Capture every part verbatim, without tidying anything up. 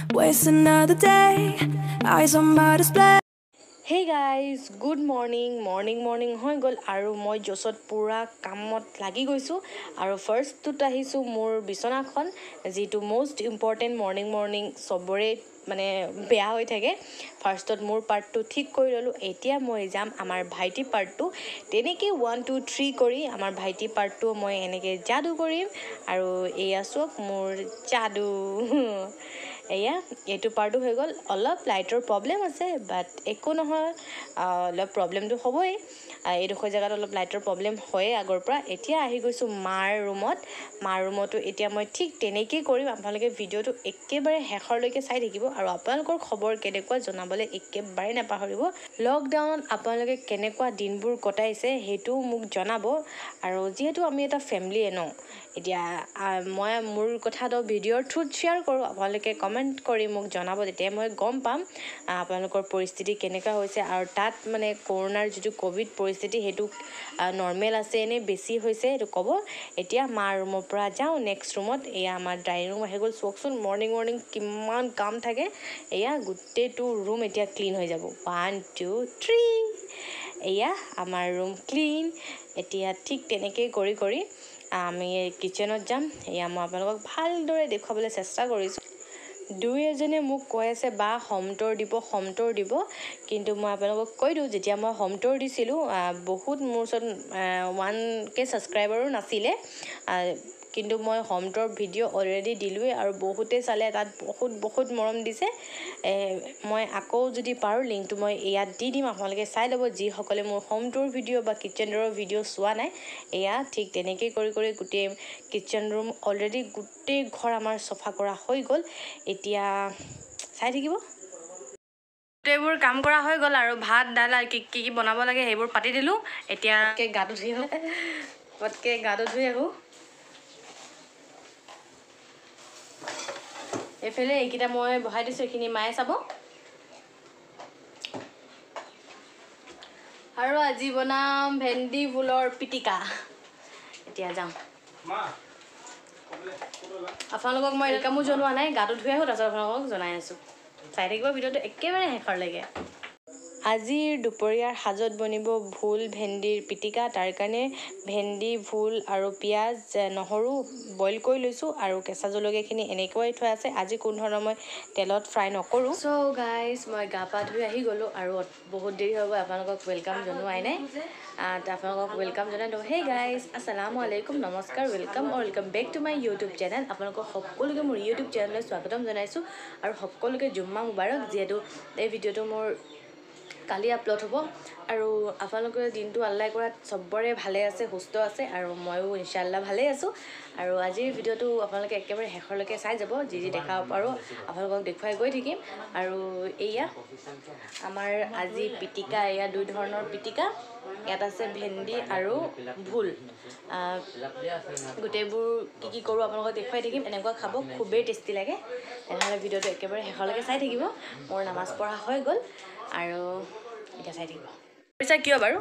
Waste another day, eyes on my display. Hey guys, good morning. Morning morning হৈ গ'ল আৰু মই জছত পুৰা কামত লাগি গৈছোঁ আৰু ফাৰ্ষ্টটোত আহিছোঁ মোৰ বিচনাখন যিটো মোষ্ট ইম্পৰ্টেণ্ট মৰ্নিং মৰ্নিং চবৰে মানে বেয়া হৈ থাকে ফাৰ্ষ্টত মোৰ পাৰ্টটো ঠিক কৰি ল'লোঁ এতিয়া মই যাম আমাৰ ভাইটি পাৰ্টটো তেনেকৈ ওৱান টু থ্ৰী কৰি আমাৰ ভাইটি পাৰ্টটো মই এনেকৈ যাদু কৰিম আৰু এয়া চাওক মোৰ যাদু এয়া এইটো পাৰ্টটো হৈ গ'ল অলপ লাইটৰ প্ৰব্লেম আছে বাট একো নহয় অলপ প্ৰব্লেমটো হ'বই এইডোখৰ জেগাত অলপ লাইটৰ প্ৰব্লেম হয়ে আগৰ পৰা এতিয়া আহি গৈছোঁ মাৰ ৰুমত মাৰ ৰুমতো এতিয়া মই ঠিক তেনেকেই কৰিম আপোনালোকে ভিডিঅ'টো একেবাৰে শেষৰলৈকে চাই থাকিব আৰু আপোনালোকৰ খবৰ কেনেকুৱা জনাবলৈ একেবাৰে নাপাহৰিব লকডাউনত আপোনালোকে কেনেকুৱা দিনবোৰ কটাইছে সেইটোও মোক জনাব আৰু যিহেতু আমি এটা ফেমিলিয়ে ন এতিয়া মই মোৰ কথাটো ভিডিঅ'ৰ থ্ৰুত শ্বেয়াৰ কৰোঁ আপোনালোকে কমেণ্ট কৰি মোক জনাব তেতিয়া মই গম পাম আপোনালোকৰ পৰিস্থিতি কেনেকুৱা হৈছে আৰু তাত মানে কৰোণাৰ যিটো ক'ভিড পৰিস্থিতি সেইটো নৰ্মেল আছে নে বেছি হৈছে সেইটো ক'ব এতিয়া মাৰ ৰুমৰ পৰা যাওঁ নেক্সট ৰুমত এয়া আমাৰ ডাইনিং ৰুম আহি গ'ল চাওকচোন মৰ্ণিং মৰ্ণিং কিমান কাম থাকে এয়া গোটেইটো ৰুম এতিয়া ক্লিন হৈ যাব ওৱান টু থ্ৰী এয়া আমাৰ ৰুম ক্লিন এতিয়া ঠিক তেনেকৈ কৰি কৰি আমি কিচেনত যাম এয়া মই আপোনালোকক ভালদৰে দেখুৱাবলৈ চেষ্টা কৰিছোঁ দুই এজনে মোক কৈ আছে বা হোম টুৰ দিব হোম টুৰ দিব কিন্তু মই আপোনালোকক কৈ দিওঁ যেতিয়া মই হোম টুৰ দিছিলোঁ বহুত মোৰ ওচৰত ওৱান কে ছাবস্ক্ৰাইবাৰো নাছিলে কিন্তু মই হোম টুৰ ভিডিঅ' অলৰেডি দিলোঁৱেই আৰু বহুতে চালে তাত বহুত বহুত মৰম দিছে মই আকৌ যদি পাৰোঁ লিংকটো মই ইয়াত দি দিম আপোনালোকে চাই ল'ব যিসকলে মোৰ হোম টুৰ ভিডিঅ' বা কিটচেন টুৰৰ ভিডিঅ' চোৱা নাই এয়া ঠিক তেনেকৈ কৰি কৰি গোটেই কিটচেন ৰুম অলৰেডি গোটেই ঘৰ আমাৰ চফা কৰা হৈ গ'ল এতিয়া চাই থাকিব গোটেইবোৰ কাম কৰা হৈ গ'ল আৰু ভাত দাল আৰু কি কি বনাব লাগে সেইবোৰ পাতি দিলোঁ এতিয়া গাটো ধুই আহোঁ পটকৈ গাটো ধুই আহোঁ এইফালে এইকেইটা মই বহাই দিছোঁ এইখিনি মায়ে চাব আৰু আজি বনাম ভেন্দি ফুলৰ পিটিকা এতিয়া যাওঁ আপোনালোকক মই ৱেলকামো জনোৱা নাই গাটো ধুই আহোঁ তাৰপিছত আপোনালোকক জনাই আছোঁ চাই থাকিব ভিডিঅ'টো একেবাৰে শেষৰলৈকে আজিৰ দুপৰীয়াৰ সাজত বনিব ভোল ভেন্দিৰ পিটিকা তাৰ কাৰণে ভেন্দি ভোল আৰু পিঁয়াজ নহৰু বইল কৰি লৈছোঁ আৰু কেঁচা জলকীয়াখিনি এনেকৈ থোৱা আছে আজি কোনো ধৰণৰ মই তেলত ফ্ৰাই নকৰোঁ চ' গাইজ মই গা পা ধুই আহি গ'লোঁ আৰু বহুত দেৰি হ'ব আপোনালোকক ৱেলকাম জনোৱাই নাই আপোনালোকক ৱেলকাম জনাই দিওঁ হে গাইজ আসসালামু আলাইকুম নমস্কাৰ welcome welcome back to my YouTube channel আপোনালোকক সকলোকে মোৰ ইউটিউব চেনেললৈ স্বাগতম জনাইছোঁ আৰু সকলোকে জুম্মা মুবাৰক যিহেতু এই ভিডিঅ'টো মোৰ কালি আপলোড হ'ব আৰু আপোনালোকে দিনটো আল্লাই কৰাত চবৰে ভালে আছে সুস্থ আছে আৰু ময়ো ইনশাআল্লাহ ভালে আছোঁ আৰু আজিৰ ভিডিঅ'টো আপোনালোকে একেবাৰে শেষৰলৈকে চাই যাব যি যি দেখাব পাৰোঁ আপোনালোকক দেখুৱাই গৈ থাকিম আৰু এয়া আমাৰ আজি পিটিকা এয়া দুই ধৰণৰ পিটিকা ইয়াত আছে ভেন্দি আৰু ভোল গোটেইবোৰ কি কি কৰোঁ আপোনালোকক দেখুৱাই থাকিম এনেকুৱা খাব খুবেই টেষ্টি লাগে তেনেহ'লে ভিডিঅ'টো একেবাৰে শেষলৈকে চাই থাকিব মোৰ নামাজ পঢ়া হৈ গ'ল আৰু এতিয়া চাই থাকিব পিছে কিয় বাৰু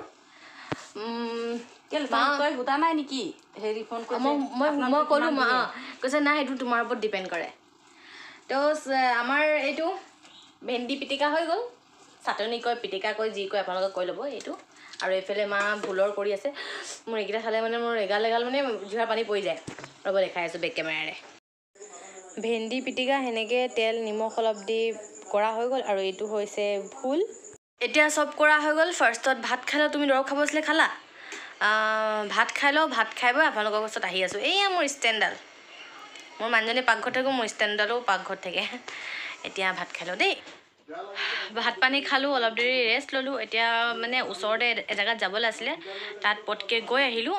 তই গোটা নাই নেকি হেৰি ফোন কৰি মই মই ক'লোঁ মা কৈছে নাই সেইটো তোমাৰ ওপৰত ডিপেণ্ড কৰে তো আমাৰ এইটো ভেন্দি পিটিকা হৈ গ'ল চাটনি কয় পিটিকা কয় যি কয় আপোনালোকে কৈ ল'ব এইটো আৰু এইফালে মা ভোলৰ কৰি আছে মোৰ এইকেইটা চালে মানে মোৰ এগাল এগাল মানে জিভাৰ পানী পৰি যায় ৰ'ব দেখাই আছোঁ বেক কেমেৰাৰে ভেন্দি পিটিকা সেনেকৈ তেল নিমখ অলপ দি কৰা হৈ গ'ল আৰু এইটো হৈছে ভোল এতিয়া চব কৰা হৈ গ'ল ফাৰ্ষ্টত ভাত খালে তুমি দৰৱ খাব আছিলে খালা ভাত খাই লওঁ ভাত খাই বৈ আপোনালোকৰ ওচৰত আহি আছোঁ এয়া মোৰ ষ্টেণ্ডডাল মোৰ মানুহজনী পাকঘৰত থাকোঁ মোৰ ষ্টেণ্ডডালো পাকঘৰত থাকে এতিয়া ভাত খাই লওঁ দেই ভাত পানী খালোঁ অলপ দেৰি ৰেষ্ট ল'লোঁ এতিয়া মানে ওচৰতে এজেগাত যাবলৈ আছিলে তাত পটকৈ গৈ আহিলোঁ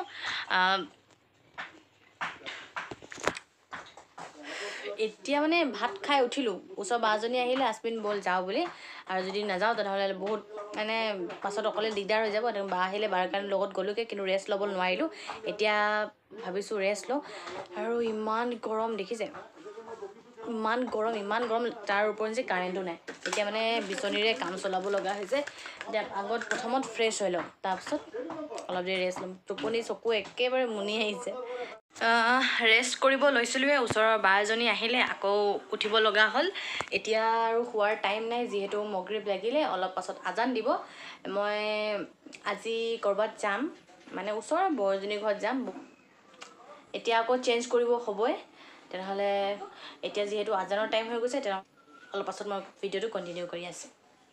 এতিয়া মানে ভাত খাই উঠিলোঁ ওচৰ বাজনী আহিলে আছমিন ব'ল যাওঁ বুলি আৰু যদি নাযাওঁ তেনেহ'লে বহুত মানে পাছত অকলে দিগদাৰ হৈ যাব বা আহিলে বাৰ কাৰণে লগত গ'লোগৈ কিন্তু ৰেষ্ট ল'ব নোৱাৰিলোঁ এতিয়া ভাবিছোঁ ৰেষ্ট লওঁ আৰু ইমান গৰম দেখিছে ইমান গৰম ইমান গৰম তাৰ ওপৰত যে কাৰেণ্টো নাই এতিয়া মানে বিচনীৰে কাম চলাব লগা হৈছে এতিয়া আগত প্ৰথমত ফ্ৰেছ হৈ লওঁ তাৰপিছত অলপ দেৰি ৰেষ্ট ল'ম টোপনি চকু একেবাৰে মুনি আহিছে ৰেষ্ট কৰিব লৈছিলোঁহে ওচৰৰ বা এজনী আহিলে আকৌ উঠিব লগা হ'ল এতিয়া আৰু শোৱাৰ টাইম নাই যিহেতু মগৰিব লাগিলে অলপ পাছত আজান দিব মই আজি ক'ৰবাত যাম মানে ওচৰৰ বৰজনী ঘৰত যাম এতিয়া আকৌ চেঞ্জ কৰিব হ'বই তেনেহ'লে এতিয়া যিহেতু আজানৰ টাইম হৈ গৈছে তেনে অলপ পাছত মই ভিডিঅ'টো কণ্টিনিউ কৰি আছোঁ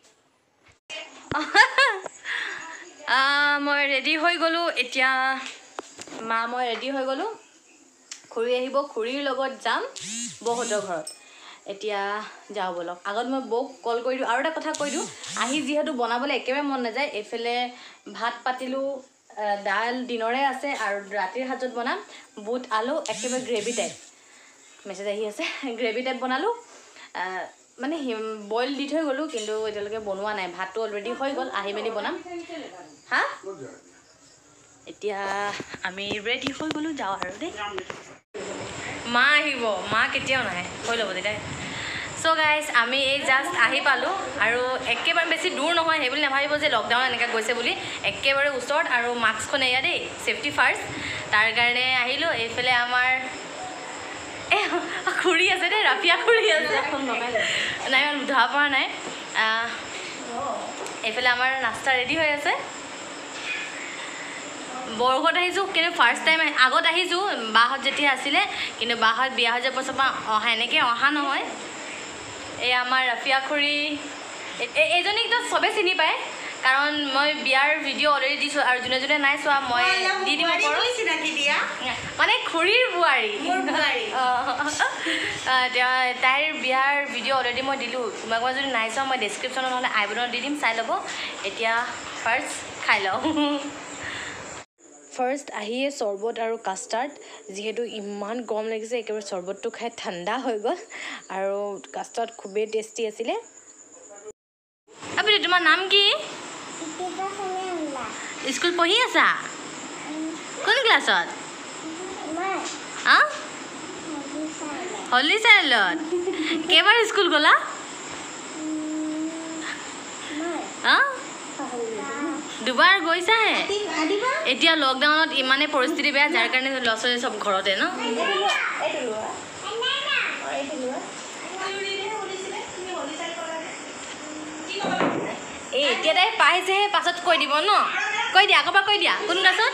মই ৰেডি হৈ গ'লোঁ এতিয়া মা মই ৰেডি হৈ গ'লোঁ খুৰী আহিব খুৰীৰ লগত যাম বৌহঁতৰ ঘৰত এতিয়া যাওঁ বলক আগত মই বৌক কল কৰি দিওঁ আৰু এটা কথা কৈ দিওঁ আহি যিহেতু বনাবলৈ একেবাৰে মন নাযায় এইফালে ভাত পাতিলোঁ দাইল দিনৰে আছে আৰু ৰাতিৰ সাজত বনাম বুট আলু একেবাৰে গ্ৰেভি টাইপ মেছেজ আহি আছে গ্ৰেভি টাইপ বনালোঁ মানে বইল দি থৈ গ'লোঁ কিন্তু এতিয়ালৈকে বনোৱা নাই ভাতটো অলৰেডি হৈ গ'ল আহি মেলি বনাম হা এতিয়া আমি ৰেডি হৈ গ'লোঁ যাওঁ আৰু দেই মা আহিব মা কেতিয়াও নাহে হৈ ল'ব তেতিয়া চ' গাইজ আমি এই জাষ্ট আহি পালোঁ আৰু একেবাৰে বেছি দূৰ নহয় সেই বুলি নাভাবিব যে লকডাউন এনেকৈ গৈছে বুলি একেবাৰে ওচৰত আৰু মাস্কখন এয়া দেই ছেফটি ফাৰ্ষ্ট তাৰ কাৰণে আহিলোঁ এইফালে আমাৰ এই খুৰী আছে দেই ৰাফিয়া খুৰী আছে নাই ইমান ধৰা পৰা নাই এইফালে আমাৰ নাস্তা ৰেডি হৈ আছে বৰঘৰত আহিছোঁ কিন্তু ফাৰ্ষ্ট টাইম আগত আহিছোঁ বাহঁত যেতিয়া আছিলে কিন্তু বাহঁত বিয়া হৈ যোৱাৰ পাছৰ পৰা অহা এনেকৈ অহা নহয় এই আমাৰ ৰাফিয়া খুৰী এইজনীকতো চবেই চিনি পায় কাৰণ মই বিয়াৰ ভিডিঅ' অলৰেডি দিছোঁ আৰু যোনে যোনে নাই চোৱা মই দি দিম মানে খুৰীৰ বোৱাৰী তাইৰ বিয়াৰ ভিডিঅ' অলৰেডি মই দিলোঁ কোনোবা কোনোবা যদি নাই চোৱা মই ডেছক্ৰিপশ্যনত নহ'লে আই বটনত দি দিম চাই ল'ব এতিয়া ফাৰ্ষ্ট খাই লওঁ ফাৰ্ষ্ট আহিয়ে চৰ্বত আৰু কাষ্টাৰ্ড যিহেতু ইমান গৰম লাগিছে একেবাৰে চৰ্বতটো খাই ঠাণ্ডা হৈ গ'ল আৰু কাষ্টাৰ্ড খুবেই টেষ্টি আছিলে আপুনি তোমাৰ নাম কি স্কুল পঢ়ি আছা কোন ক্লাছত হলি চাইলত কেইবাৰ স্কুল গ'লা দুবাৰ গৈছাহে এতিয়া লকডাউনত ইমানেই পৰিস্থিতি বেয়া যাৰ কাৰণে ল'ৰা ছোৱালী চব ঘৰতে ন এই এতিয়া তাই পাইছেহে পাছত কৈ দিব ন কৈ দিয়া আকৌ কৈ দিয়া কোন ক্লাছত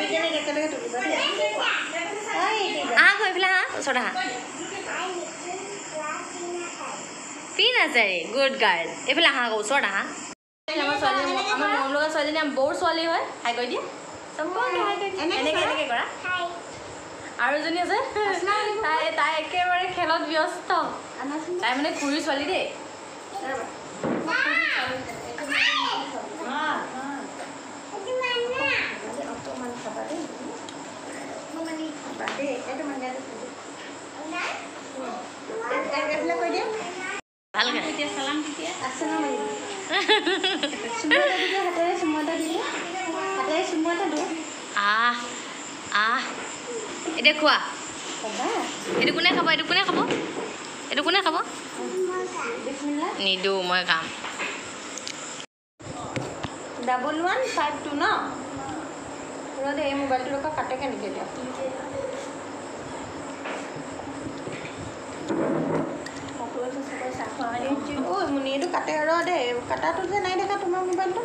আহা কৈ পেলাই হা ওচৰত আহা পিন আছে গুড গাৰ্ল এইফালে আহা আকৌ ওচৰত আহা আমাৰ ছোৱালী আমাৰ মৰম লগা ছোৱালীজনী আমাৰ বৌৰ ছোৱালী হয় হাই কৈ দিয়া এনেকৈ এনেকৈ কৰা আৰু এজনী আছে তাই তাই একেবাৰে খেলত ব্যস্ত তাই মানে খুৰীৰ ছোৱালী দেই আহ আহ এতিয়া খোৱা এইটো কোনে খাব এইটো কোনে খাব এইটো কোনে খাব নিদিওঁ মই কাম ডাবল ওৱান ফাইভ টু ন ৰ এই মোবাইলটো ৰখা কাটে কেনেকৈ দিয়া ঐ মুনি এইটো কাটে ৰ দেই কাটাটো যে নাই দেখা তোমাৰ মোবাইলটো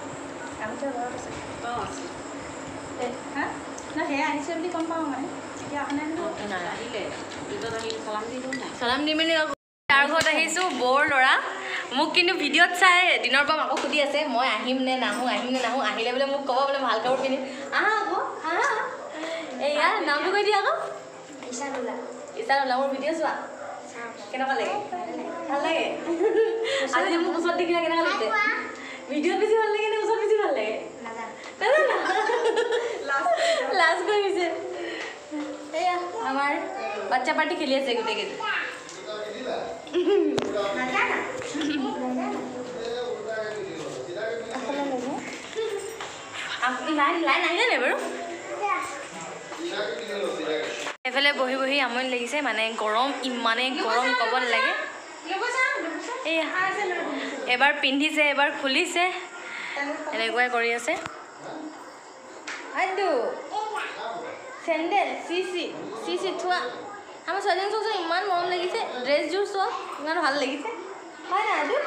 সেয়া আহিছে বুলি গম পাওঁ মানে এতিয়া আহিলে চালাম দি মেলি তাৰ ঘৰত আহিছোঁ বৌৰ ল'ৰা মোক কিন্তু ভিডিঅ'ত চাই দিনৰ পৰা আকৌ সুধি আছে মই আহিম নে নাহোঁ আহিম নে নাহোঁ আহিলে বোলে মোক ক'ব বোলে ভাল কাপোৰ পিন্ধিম আহা আকৌ আহা এয়া নামটো কৈ দিয়া আকৌ ইছানুলা ইছানুলা মোৰ ভিডিঅ' চোৱা কেনেকুৱা লাগে ভাল লাগে আজি মোক ওচৰত দেখিলে কেনেকুৱা লাগিছে ভিডিঅ'ত বেছি ভাল লাগে নে ওচৰত বেছি ভাল লাগে লাজ কৰিছে এয়া আমাৰ বাচ্চা পাৰ্টি খেলি আছে গোটেইকেইটা লাইন লাইন আহিলে নাই বাৰু এফালে বহি বহি আমনি লাগিছে মানে গৰম ইমানেই গৰম ক'ব নালাগে এয়া এবাৰ পিন্ধিছে এবাৰ খুলিছে এনেকুৱাই কৰি আছে আইদু চেণ্ডেল চিচি চিচি থোৱা আমাৰ ছোৱালীজনী চোৱাচোন ইমান মৰম লাগিছে ড্ৰেছযোৰ চোৱা ইমান ভাল লাগিছে হয় না আদু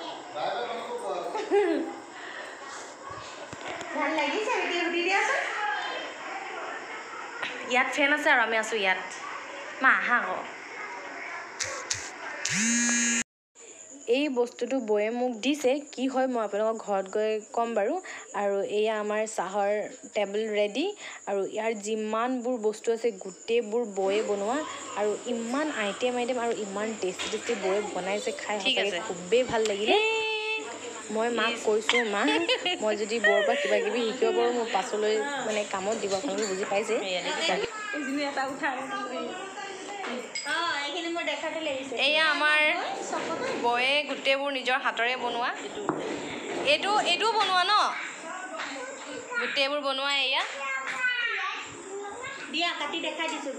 ভাল লাগিছে ভিডিঅ' সুধি দিয়াচোন ইয়াত ফেন আছে আৰু আমি আছোঁ ইয়াত মা আহা আকৌ এই বস্তুটো বয়ে মোক দিছে কি হয় মই আপোনালোকক ঘৰত গৈ ক'ম বাৰু আৰু এয়া আমাৰ চাহৰ টেবল ৰেডি আৰু ইয়াৰ যিমানবোৰ বস্তু আছে গোটেইবোৰ বয়ে বনোৱা আৰু ইমান আইটেম আইটেম আৰু ইমান টেষ্টি টেষ্টি বয়ে বনাইছে খাই সঁচাকৈ খুবেই ভাল লাগিলে মই মাক কৈছোঁ মা মই যদি বৰ পৰা কিবা কিবি শিকিব পাৰোঁ মোৰ পাছলৈ মানে কামত দিব আপোনালোকে বুজি পাইছে এয়া আমাৰ বয়ে গোটেইবোৰ নিজৰ হাতৰে বনোৱা এইটো এইটোও বনোৱা ন গোটেইবোৰ বনোৱা এয়া দিয়া কাটি দেখাই দিছোঁ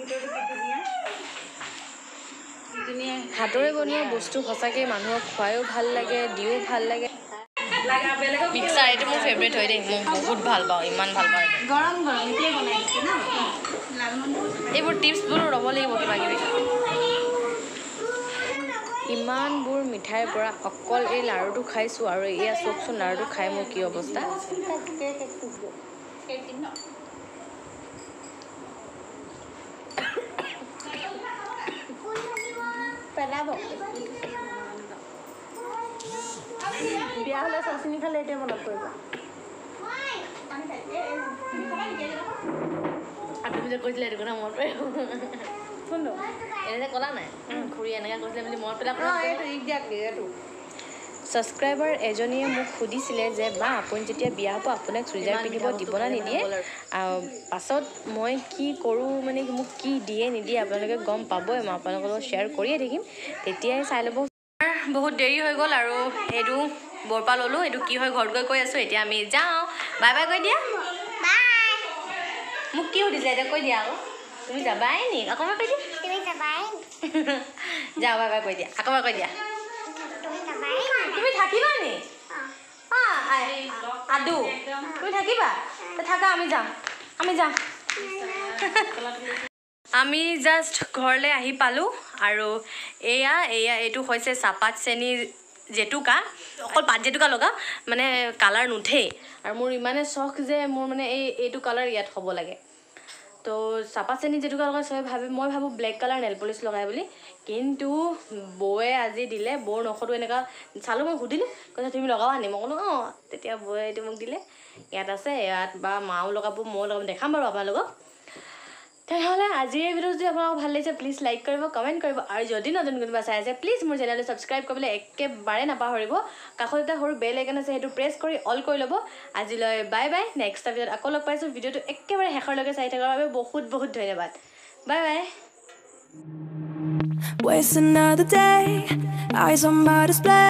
হাতৰে বনোৱা বস্তু সঁচাকৈ মানুহক খুৱায়ো ভাল লাগে দিও ভাল লাগে মিক্সাৰ এইটো মোৰ ফেভৰেট হয় দেই মই বহুত ভাল পাওঁ ইমান ভাল পাওঁ গৰম গৰম এতিয়াই বনাই দিছে ন এইবোৰ টিপছবোৰ ল'ব লাগিব কিবা কিবি ইমানবোৰ মিঠাইৰ পৰা অকল এই লাড়ুটো খাইছোঁ আৰু এয়া চাওকচোন লাড়ুটো খাই মোৰ কি অৱস্থা বিয়া হ'লে চাচিনি খালে এতিয়া মনত পৰিব আৰু তুমি যে কৈছিলে এইটো কথা মনত পৰিব শুনো এনে ক'লা নাই খুৰী এনেকৈ কৈছিলে বুলি মনত পেলাই ছাবস্ক্ৰাইবাৰ এজনীয়ে মোক সুধিছিলে যে বা আপুনি যেতিয়া বিয়া হ'ব আপোনাক চুৰিজাৰ পিন্ধিব দিব না নিদিয়ে পাছত মই কি কৰোঁ মানে মোক কি দিয়ে নিদিয়ে আপোনালোকে গম পাবই মই আপোনালোকৰ লগত শ্বেয়াৰ কৰিয়ে থাকিম তেতিয়াই চাই ল'ব বহুত দেৰি হৈ গ'ল আৰু এইটো বৰপা ল'লোঁ এইটো কি হয় ঘৰত গৈ কৈ আছোঁ এতিয়া আমি যাওঁ বাই বাই কৈ দিয়া মোক কি সুধিছে এতিয়া কৈ দিয়া আকৌ তুমি যাবাই নি আকৌ কৈ দিয়া যাওঁ বাই বাই কৈ দিয়া আকৌ কৈ দিয়া তুমি থাকিবা নি আদু তুমি থাকিবা থাকা আমি যাম আমি যাম আমি জাষ্ট ঘৰলৈ আহি পালোঁ আৰু এয়া এয়া এইটো হৈছে চাহপাত চেনি জেতুকা অকল পাত জেতুকা লগা মানে কালাৰ নুঠেই আৰু মোৰ ইমানে চখ যে মোৰ মানে এই এইটো কালাৰ ইয়াত হ'ব লাগে তো চাহপাত চেনি জেতুকা লগাই চবে ভাবে মই ভাবোঁ ব্লেক কালাৰ নেল পলিচ লগাই বুলি কিন্তু বৌয়ে আজি দিলে বৌৰ নখটো এনেকুৱা চালোঁ মই সুধিলোঁ কৈছে তুমি লগাবা নি মই ক'লোঁ অঁ তেতিয়া বৌয়ে এইটো মোক দিলে ইয়াত আছে ইয়াত বা মাও লগাব ময়ো লগাব দেখাম বাৰু আপোনালোকক তেনেহ'লে আজিৰ এই ভিডিঅ' যদি আপোনালোকক ভাল লাগিছে প্লিজ লাইক কৰিব কমেণ্ট কৰিব আৰু যদি নতুন কোনোবা চাই আছে প্লিজ মোৰ চেনেলটো ছাবস্ক্ৰাইব কৰিবলৈ একেবাৰে নাপাহৰিব কাষত এটা সৰু বেল আইকন আছে সেইটো প্ৰেছ কৰি অল কৰি ল'ব আজিলৈ বাই বাই নেক্সট ভিডিঅ'ত আকৌ লগ পাইছোঁ ভিডিঅ'টো একেবাৰে শেষৰলৈকে চাই থকাৰ বাবে বহুত বহুত ধন্যবাদ bye bye Waste another day, eyes on my display.